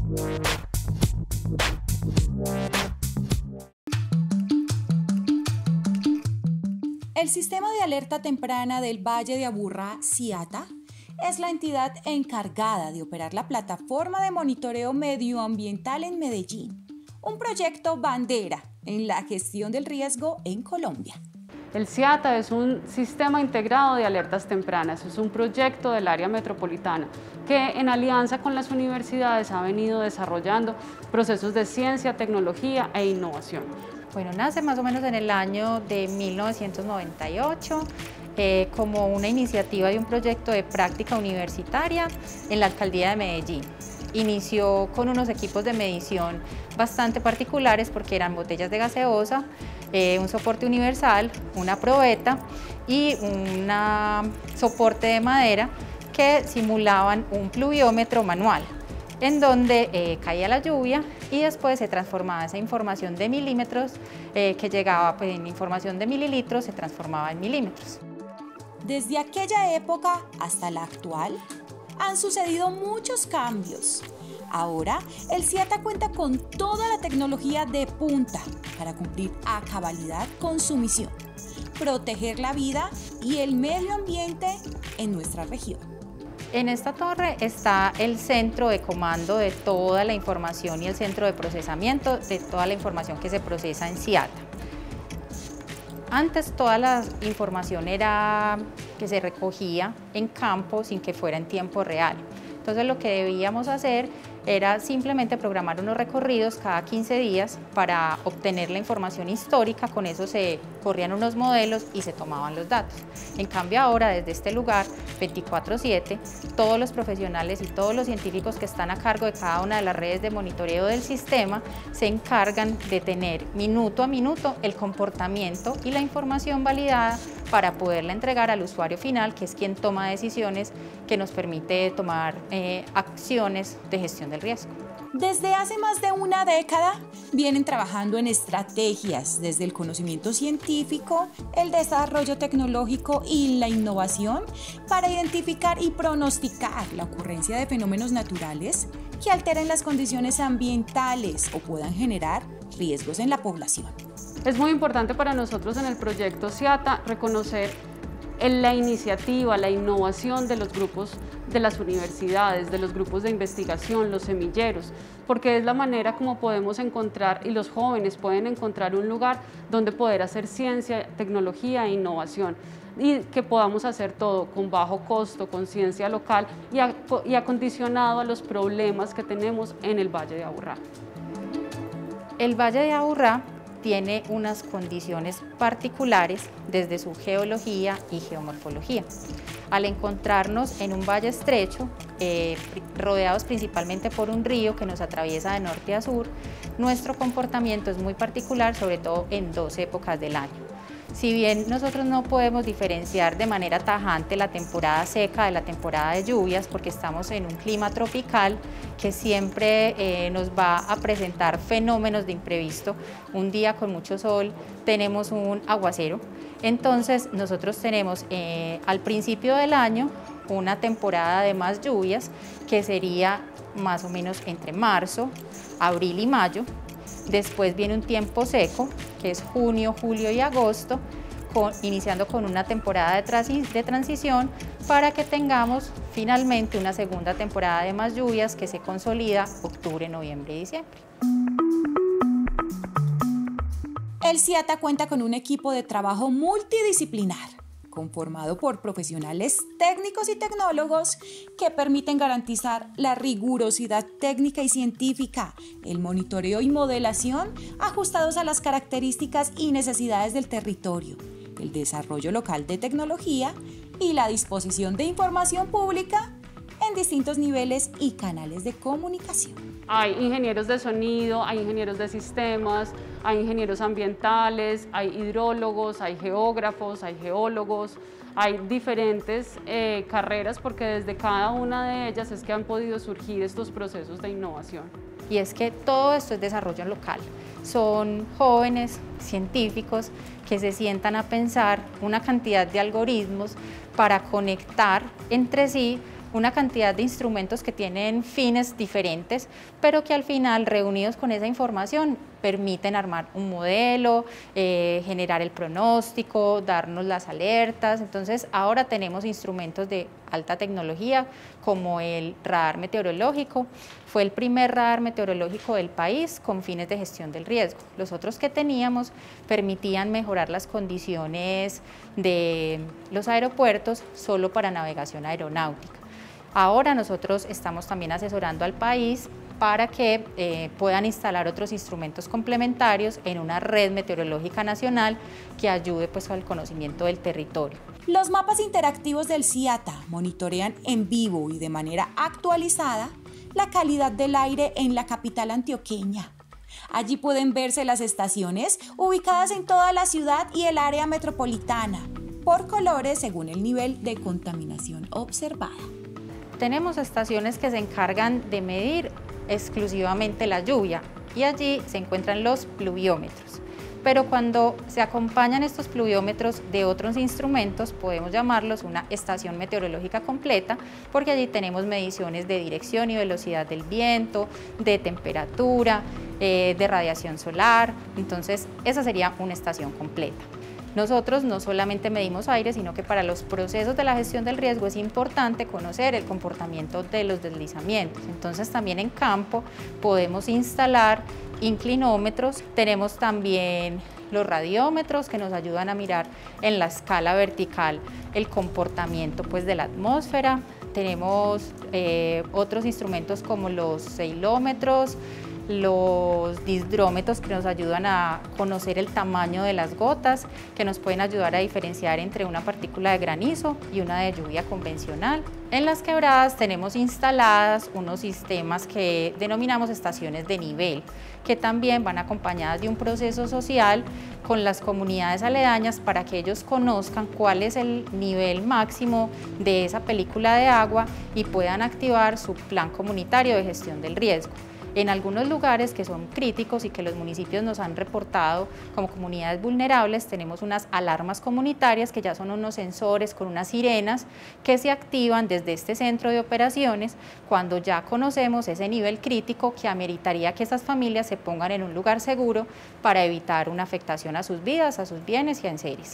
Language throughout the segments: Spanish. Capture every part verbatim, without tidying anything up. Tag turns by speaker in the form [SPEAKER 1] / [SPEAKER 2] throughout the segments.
[SPEAKER 1] El Sistema de Alerta Temprana del Valle de Aburrá, SIATA, es la entidad encargada de operar la plataforma de monitoreo medioambiental en Medellín, un proyecto bandera en la gestión del riesgo en Colombia.
[SPEAKER 2] El SIATA es un sistema integrado de alertas tempranas, es un proyecto del área metropolitana que en alianza con las universidades ha venido desarrollando procesos de ciencia, tecnología e innovación.
[SPEAKER 3] Bueno, nace más o menos en el año de mil novecientos noventa y ocho eh, como una iniciativa de un proyecto de práctica universitaria en la alcaldía de Medellín. Inició con unos equipos de medición bastante particulares porque eran botellas de gaseosa, eh, un soporte universal, una probeta y un soporte de madera que simulaban un pluviómetro manual, en donde eh, caía la lluvia y después se transformaba esa información de milímetros eh, que llegaba pues, en información de mililitros, se transformaba en milímetros.
[SPEAKER 1] Desde aquella época hasta la actual, han sucedido muchos cambios. Ahora, el SIATA cuenta con toda la tecnología de punta para cumplir a cabalidad con su misión, proteger la vida y el medio ambiente en nuestra región.
[SPEAKER 3] En esta torre está el centro de comando de toda la información y el centro de procesamiento de toda la información que se procesa en SIATA. Antes toda la información era que se recogía en campo sin que fuera en tiempo real. Entonces lo que debíamos hacer era simplemente programar unos recorridos cada quince días para obtener la información histórica, con eso se corrían unos modelos y se tomaban los datos. En cambio ahora desde este lugar, veinticuatro siete, todos los profesionales y todos los científicos que están a cargo de cada una de las redes de monitoreo del sistema se encargan de tener minuto a minuto el comportamiento y la información validada para poderla entregar al usuario final, que es quien toma decisiones que nos permite tomar eh, acciones de gestión del riesgo.
[SPEAKER 1] Desde hace más de una década vienen trabajando en estrategias desde el conocimiento científico, el desarrollo tecnológico y la innovación para identificar y pronosticar la ocurrencia de fenómenos naturales que alteren las condiciones ambientales o puedan generar riesgos en la población.
[SPEAKER 2] Es muy importante para nosotros en el proyecto SIATA reconocer en la iniciativa, la innovación de los grupos de las universidades, de los grupos de investigación, los semilleros, porque es la manera como podemos encontrar y los jóvenes pueden encontrar un lugar donde poder hacer ciencia, tecnología e innovación y que podamos hacer todo con bajo costo, con ciencia local y, a, y acondicionado a los problemas que tenemos en el Valle de Aburrá.
[SPEAKER 3] El Valle de Aburrá tiene unas condiciones particulares desde su geología y geomorfología. Al encontrarnos en un valle estrecho, eh, rodeados principalmente por un río que nos atraviesa de norte a sur, nuestro comportamiento es muy particular, sobre todo en dos épocas del año. Si bien nosotros no podemos diferenciar de manera tajante la temporada seca de la temporada de lluvias, porque estamos en un clima tropical que siempre eh, nos va a presentar fenómenos de imprevisto. Un día con mucho sol tenemos un aguacero, entonces nosotros tenemos eh, al principio del año una temporada de más lluvias que sería más o menos entre marzo, abril y mayo. Después viene un tiempo seco, que es junio, julio y agosto, con, iniciando con una temporada de, transi de transición para que tengamos finalmente una segunda temporada de más lluvias que se consolida octubre, noviembre y diciembre.
[SPEAKER 1] El SIATA cuenta con un equipo de trabajo multidisciplinar, conformado por profesionales técnicos y tecnólogos que permiten garantizar la rigurosidad técnica y científica, el monitoreo y modelación ajustados a las características y necesidades del territorio, el desarrollo local de tecnología y la disposición de información pública en distintos niveles y canales de comunicación.
[SPEAKER 2] Hay ingenieros de sonido, hay ingenieros de sistemas, hay ingenieros ambientales, hay hidrólogos, hay geógrafos, hay geólogos, hay diferentes eh, carreras porque desde cada una de ellas es que han podido surgir estos procesos de innovación.
[SPEAKER 3] Y es que todo esto es desarrollo local. Son jóvenes científicos que se sientan a pensar una cantidad de algoritmos para conectar entre sí una cantidad de instrumentos que tienen fines diferentes, pero que al final, reunidos con esa información, permiten armar un modelo, eh, generar el pronóstico, darnos las alertas. Entonces ahora tenemos instrumentos de alta tecnología como el radar meteorológico. Fue el primer radar meteorológico del país con fines de gestión del riesgo. Los otros que teníamos permitían mejorar las condiciones de los aeropuertos solo para navegación aeronáutica. Ahora nosotros estamos también asesorando al país para que eh, puedan instalar otros instrumentos complementarios en una red meteorológica nacional que ayude pues, al conocimiento del territorio.
[SPEAKER 1] Los mapas interactivos del CIATA monitorean en vivo y de manera actualizada la calidad del aire en la capital antioqueña. Allí pueden verse las estaciones ubicadas en toda la ciudad y el área metropolitana, por colores según el nivel de contaminación observada.
[SPEAKER 3] Tenemos estaciones que se encargan de medir exclusivamente la lluvia y allí se encuentran los pluviómetros. Pero cuando se acompañan estos pluviómetros de otros instrumentos, podemos llamarlos una estación meteorológica completa, porque allí tenemos mediciones de dirección y velocidad del viento, de temperatura, eh, de radiación solar. Entonces, esa sería una estación completa. Nosotros no solamente medimos aire, sino que para los procesos de la gestión del riesgo es importante conocer el comportamiento de los deslizamientos. Entonces también en campo podemos instalar inclinómetros, tenemos también los radiómetros que nos ayudan a mirar en la escala vertical el comportamiento pues, de la atmósfera, tenemos eh, otros instrumentos como los seilómetros, los disdrómetros que nos ayudan a conocer el tamaño de las gotas, que nos pueden ayudar a diferenciar entre una partícula de granizo y una de lluvia convencional. En las quebradas tenemos instaladas unos sistemas que denominamos estaciones de nivel, que también van acompañadas de un proceso social con las comunidades aledañas para que ellos conozcan cuál es el nivel máximo de esa película de agua y puedan activar su plan comunitario de gestión del riesgo. En algunos lugares que son críticos y que los municipios nos han reportado como comunidades vulnerables, tenemos unas alarmas comunitarias que ya son unos sensores con unas sirenas que se activan desde este centro de operaciones cuando ya conocemos ese nivel crítico que ameritaría que esas familias se pongan en un lugar seguro para evitar una afectación a sus vidas, a sus bienes y a enseres.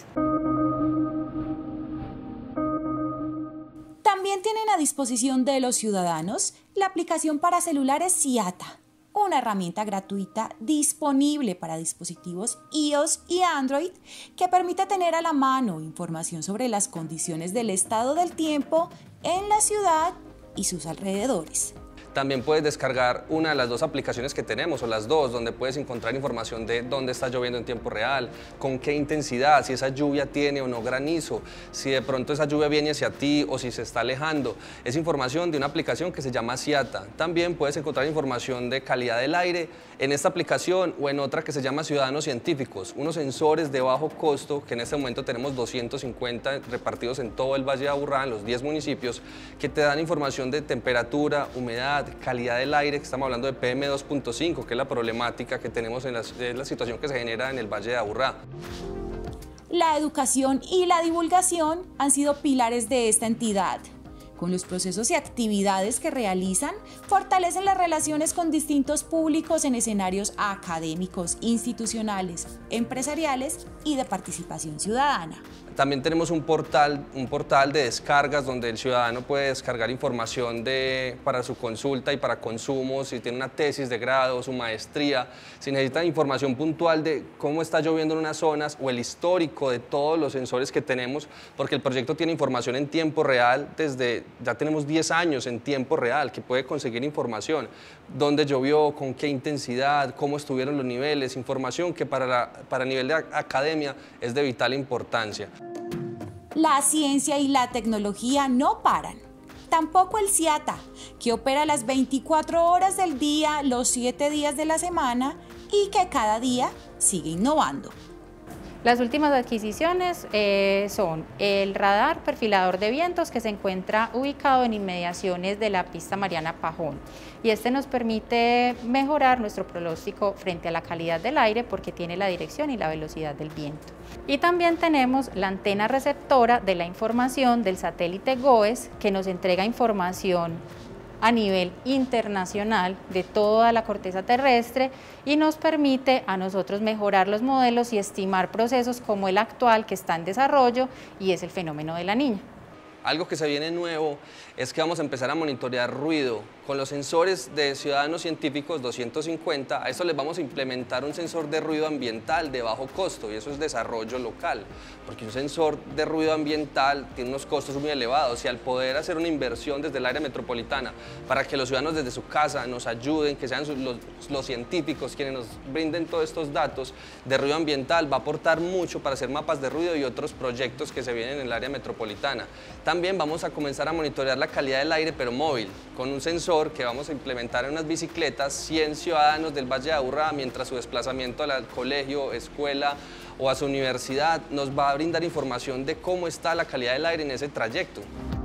[SPEAKER 1] También tienen a disposición de los ciudadanos la aplicación para celulares CIATA, una herramienta gratuita disponible para dispositivos iOS y Android que permite tener a la mano información sobre las condiciones del estado del tiempo en la ciudad y sus alrededores.
[SPEAKER 4] También puedes descargar una de las dos aplicaciones que tenemos, o las dos, donde puedes encontrar información de dónde está lloviendo en tiempo real, con qué intensidad, si esa lluvia tiene o no granizo, si de pronto esa lluvia viene hacia ti o si se está alejando. Es información de una aplicación que se llama CIATA. También puedes encontrar información de calidad del aire en esta aplicación o en otra que se llama Ciudadanos Científicos, unos sensores de bajo costo que en este momento tenemos doscientos cincuenta repartidos en todo el Valle de Aburrá, en los diez municipios, que te dan información de temperatura, humedad, calidad del aire, que estamos hablando de P M dos punto cinco, que es la problemática que tenemos en la, es la situación que se genera en el Valle de Aburrá.
[SPEAKER 1] La educación y la divulgación han sido pilares de esta entidad. Con los procesos y actividades que realizan, fortalecen las relaciones con distintos públicos en escenarios académicos, institucionales, empresariales y de participación ciudadana.
[SPEAKER 4] También tenemos un portal, un portal de descargas donde el ciudadano puede descargar información de, para su consulta y para consumo, si tiene una tesis de grado, su maestría, si necesita información puntual de cómo está lloviendo en unas zonas o el histórico de todos los sensores que tenemos, porque el proyecto tiene información en tiempo real desde, ya tenemos diez años en tiempo real, que puede conseguir información, dónde llovió, con qué intensidad, cómo estuvieron los niveles, información que para, la, para nivel de academia es de vital importancia.
[SPEAKER 1] La ciencia y la tecnología no paran. Tampoco el CIATA, que opera las veinticuatro horas del día, los siete días de la semana y que cada día sigue innovando.
[SPEAKER 3] Las últimas adquisiciones eh, son el radar perfilador de vientos, que se encuentra ubicado en inmediaciones de la pista Mariana Pajón, y este nos permite mejorar nuestro pronóstico frente a la calidad del aire porque tiene la dirección y la velocidad del viento. Y también tenemos la antena receptora de la información del satélite GOES, que nos entrega información a nivel internacional de toda la corteza terrestre y nos permite a nosotros mejorar los modelos y estimar procesos como el actual que está en desarrollo, y es el fenómeno de la Niña.
[SPEAKER 4] Algo que se viene nuevo es que vamos a empezar a monitorear ruido con los sensores de Ciudadanos Científicos doscientos cincuenta. A esto les vamos a implementar un sensor de ruido ambiental de bajo costo, y eso es desarrollo local, porque un sensor de ruido ambiental tiene unos costos muy elevados, y al poder hacer una inversión desde el área metropolitana para que los ciudadanos desde su casa nos ayuden, que sean los, los científicos quienes nos brinden todos estos datos de ruido ambiental, va a aportar mucho para hacer mapas de ruido y otros proyectos que se vienen en el área metropolitana. También vamos a comenzar a monitorear la calidad del aire, pero móvil, con un sensor que vamos a implementar en unas bicicletas. cien ciudadanos del Valle de Aburrá, mientras su desplazamiento al colegio, escuela o a su universidad, nos va a brindar información de cómo está la calidad del aire en ese trayecto.